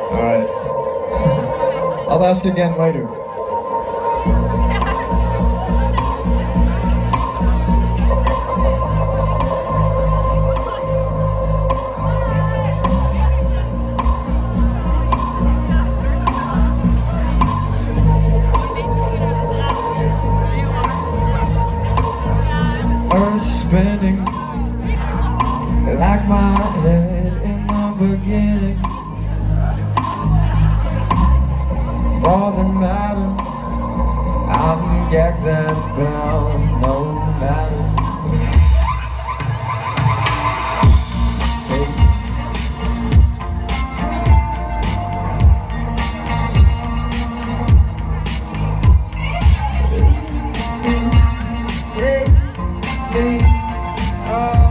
Alright. I'll ask again later. Earth spinning like my head in the beginning. More than matter, I'm gagged and bound, no matter. Take me on.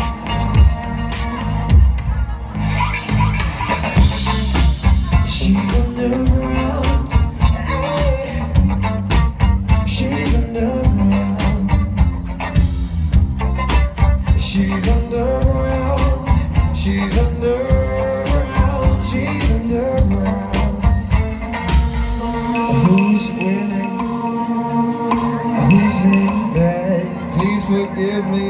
She's underground. She's underground. She's underground. She's underground. She's underground. Who's winning? Who's in bed? Please forgive me.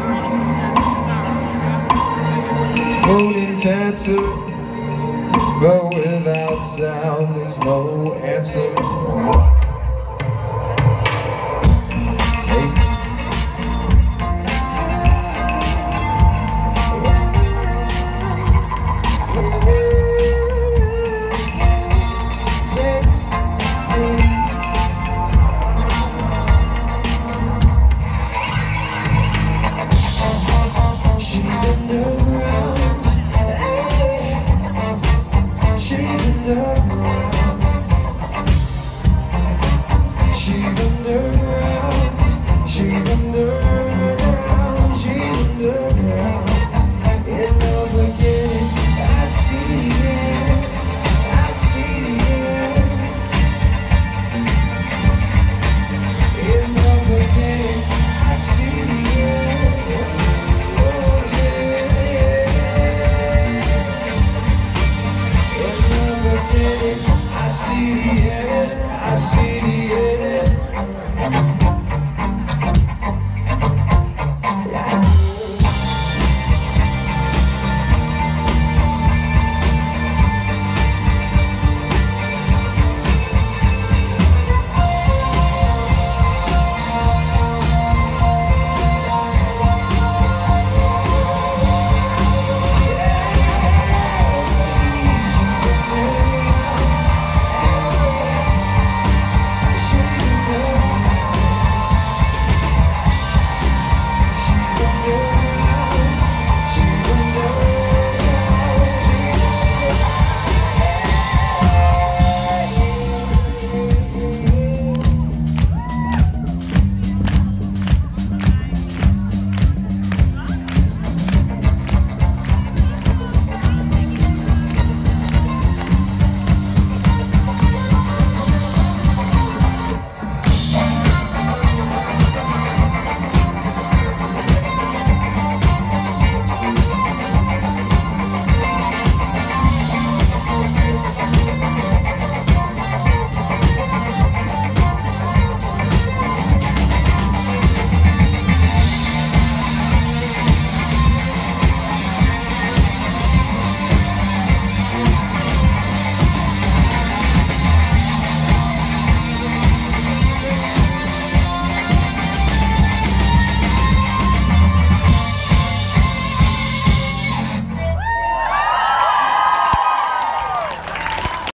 Moon and Cancer, but without sound there's no answer. Take She's underground. She's underground.